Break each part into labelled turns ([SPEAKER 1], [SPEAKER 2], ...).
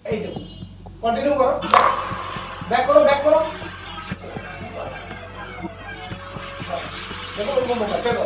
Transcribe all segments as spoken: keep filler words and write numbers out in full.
[SPEAKER 1] এই দেখো কন্টিনিউ করো, ব্যাক করো ব্যাক করো, দেখো ওই মোবাইল চলো,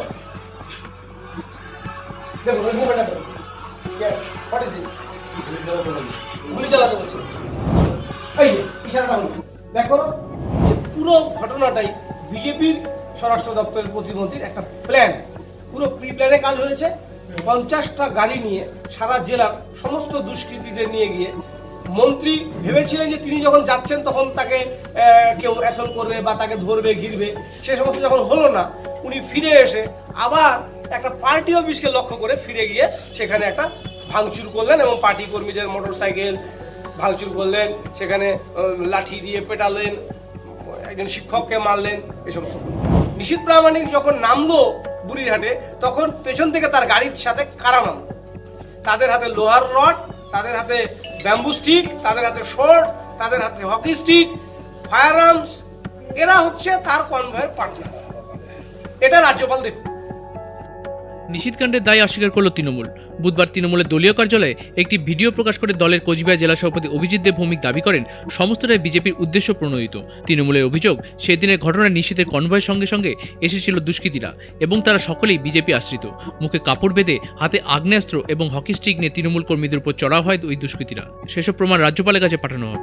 [SPEAKER 1] দেখো ওই মোবাইলটা দেখো। Yes, what is this? গুলি চালাতে বলছে। এই যে ইশারাটা হলো, ব্যাক করো। পুরো ঘটনাটাই বিজেপির স্বরাষ্ট্র দপ্তরের প্রতিমন্ত্রীর একটা প্ল্যান, পুরো প্রি প্ল্যানে কাজ হয়েছে। পঞ্চাশটা গাড়ি নিয়ে সারা জেলার সমস্ত দুষ্কৃতীদের নিয়ে গিয়ে মন্ত্রী ভেবেছিলেন যে তিনি যখন যাচ্ছেন তখন তাকে কেউ অ্যাসল্ট করবে বা তাকে ধরবে ঘিরবে, সে সমস্ত যখন হলো না, উনি ফিরে এসে আবার একটা পার্টি অফিসকে লক্ষ্য করে ফিরে গিয়ে সেখানে একটা ভাঙচুর করলেন এবং পার্টি কর্মীদের মোটর সাইকেল ভাঙচুর করলেন, সেখানে লাঠি দিয়ে পেটালেন, একজন শিক্ষককে মারলেন। এই সমস্ত নিশীথ প্রামাণিক যখন নামলো বুড়িরহাটে, তখন পেছন থেকে তার গাড়ির সাথে কারা নামলো, তাদের হাতে লোহার রড, তাদের হাতে ব্যাম্বু স্টিক, তাদের হাতে শর্ট, তাদের হাতে হকি স্টিক, ফায়ার আর্মস। এরা হচ্ছে তার কনভয়ের পার্টনার। এটা রাজ্যপাল দেখুন।
[SPEAKER 2] নিশীথ কাণ্ডের দায় অস্বীকার করল তৃণমূল। বুধবার তৃণমূলের দলীয় কার্যালয়ে একটি ভিডিও প্রকাশ করে দলের কোচবিহার জেলা সভাপতি অভিজিৎ দেব ভৌমিক দাবি করেন সমস্তটাই বিজেপির উদ্দেশ্য প্রণোদিত। তৃণমূলের অভিযোগ, সেদিনের ঘটনায় নিশীথের কনভয়ের সঙ্গে সঙ্গে এসেছিল দুষ্কৃতীরা এবং তারা সকলেই বিজেপি আশ্রিত। মুখে কাপড় বেঁধে হাতে আগ্নেয়াস্ত্র এবং হকি স্টিক নিয়ে তৃণমূল কর্মীদের উপর চড়াও হয় ওই দুষ্কৃতীরা। সেসব প্রমাণ রাজ্যপালের কাছে পাঠানো হবে।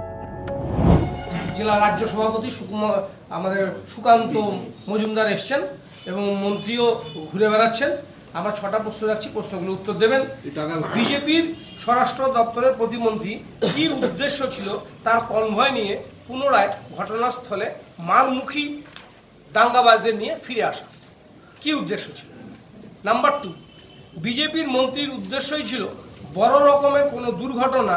[SPEAKER 1] জেলা রাজ্য সভাপতি সুকুমার আমাদের সুকান্ত মজুমদার এসছেন এবং মন্ত্রীও ঘুরে বেড়াচ্ছেন। আমরা ছটা প্রশ্ন রাখছি, প্রশ্নগুলো উত্তর দেবেন। বিজেপির স্বরাষ্ট্র দপ্তরের প্রতিমন্ত্রী কি উদ্দেশ্য ছিল তার কনভয় নিয়ে পুনরায় ঘটনাস্থলে মারমুখী দাঙ্গাবাজদের নিয়ে ফিরে আসা? কি উদ্দেশ্য ছিল? নাম্বার টু, বিজেপির মন্ত্রীর উদ্দেশ্যই ছিল বড় রকমের কোনো দুর্ঘটনা,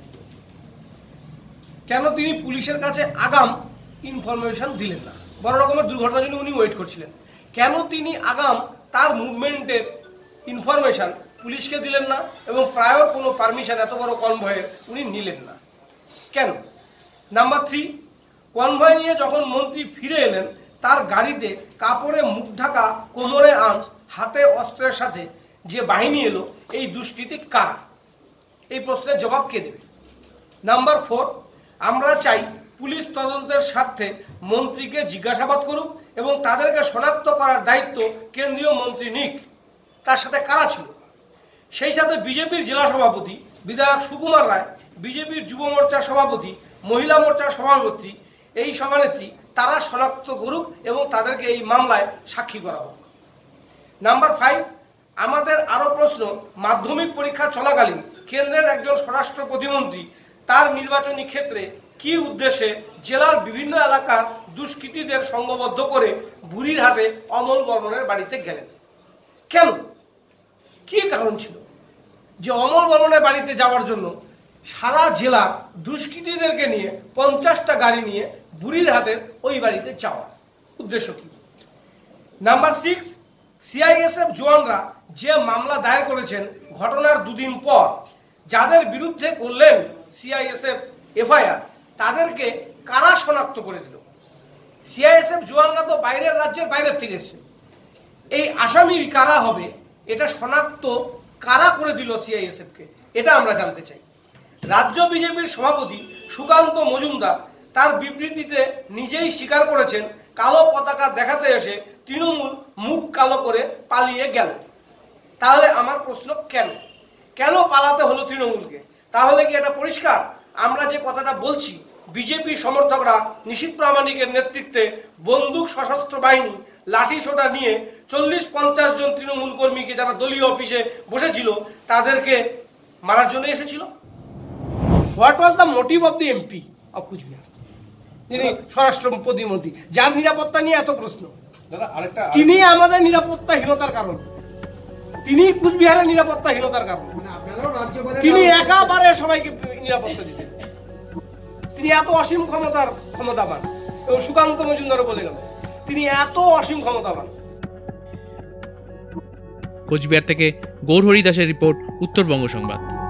[SPEAKER 1] কেন তিনি পুলিশের কাছে আগাম ইনফরমেশন দিলেন না? বড় রকমের দুর্ঘটনার জন্য উনি ওয়েট করছিলেন, কেন তিনি আগাম তার মুভমেন্টের ইনফরমেশন পুলিশকে দিলেন না এবং প্রায়র কোনো পারমিশন এত বড় কনভয়ের উনি নিলেন না কেন? নাম্বার থ্রি, কনভয় নিয়ে যখন মন্ত্রী ফিরে এলেন, তার গাড়িতে কাপড়ে মুখ ঢাকা, কোমরে আর্মস, হাতে অস্ত্রের সাথে যে বাহিনী এলো, এই দুষ্কৃতী কারা? এই প্রশ্নের জবাব কে দেবে? নাম্বার ফোর, আমরা চাই পুলিশ তদন্তের স্বার্থে মন্ত্রীকে জিজ্ঞাসাবাদ করুক এবং তাদেরকে শনাক্ত করার দায়িত্ব কেন্দ্রীয় মন্ত্রী নিক। তার সাথে কারা ছিল? সেই সাথে বিজেপির জেলা সভাপতি বিধায়ক সুকুমার রায়, বিজেপির যুব মোর্চার সভাপতি, মহিলা মোর্চার সভাপতি, এই সভানেত্রী, তারা শনাক্ত করুক এবং তাদেরকে এই মামলায় সাক্ষী করা হোক। নাম্বার ফাইভ, আমাদের আরও প্রশ্ন, মাধ্যমিক পরীক্ষা চলাকালীন কেন্দ্রের একজন স্বরাষ্ট্র প্রতিমন্ত্রী তার নির্বাচনী ক্ষেত্রে কি উদ্দেশ্যে জেলার বিভিন্ন এলাকার দুষ্কৃতীদের সংঘবদ্ধ করে বুড়িরহাটে অমল বর্মনের বাড়িতে গেলেন? কেন? কি কারণ ছিল যে অমল বর্মনের বাড়িতে যাওয়ার জন্য সারা জেলা দুষ্কৃতীদেরকে নিয়ে পঞ্চাশটা গাড়ি নিয়ে বুড়িরহাটের ওই বাড়িতে যাওয়ার উদ্দেশ্য কি? নাম্বার সিক্স, সিআইএসএফ জওয়ানরা যে মামলা দায়ের করেছেন ঘটনার দুদিন পর, যাদের বিরুদ্ধে করলেন সিআইএসএফ এফআইআর, তাদেরকে কারা শনাক্ত করে দিল? সিআইএসএফ জওয়ানরা তো বাইরের রাজ্যের বাইরের থেকে এসছে, এই আসামি কারা হবে এটা শনাক্ত কারা করে দিল সিআইএসএফকে? এটা আমরা জানতে চাই। রাজ্য বিজেপির সভাপতি সুকান্ত মজুমদার তার বিবৃতিতে নিজেই স্বীকার করেছেন কালো পতাকা দেখাতে এসে তৃণমূল মুখ কালো করে পালিয়ে গেল। তাহলে আমার প্রশ্ন, কেন কেন পালাতে হলো তৃণমূলকে? তাহলে কি এটা পরিষ্কার আমরা যে কথাটা বলছি, বিজেপি সমর্থকরা নিশীথ প্রামাণিকের নেতৃত্বে বন্দুক, সশস্ত্র বাহিনী, লাঠি সোটা নিয়ে চল্লিশ পঞ্চাশ জন তৃণমূল কর্মীকে যারা দলীয় অফিসে বসেছিল তাদেরকে মারার জন্য এসেছিল? What was the motive of the MP of Coochbehar, তিনি স্বরাষ্ট্র প্রতিমন্ত্রী, যার নিরাপত্তা নিয়ে এত প্রশ্ন? তিনি আমাদের নিরাপত্তাহীনতার কারণ, তিনি কুচবিহারের নিরাপত্তাহীনতার কারণ। তিনি একাবারে সবাইকে নিরাপত্তা দিতেন, তিনি এত অসীম ক্ষমতার ক্ষমতাবান। এবং সুকান্ত মজুমদারও বলে গেল তিনি এত অসীম ক্ষমতাবান।
[SPEAKER 2] কোচবিহার থেকে গৌর হরি দাসের রিপোর্ট, উত্তরবঙ্গ সংবাদ।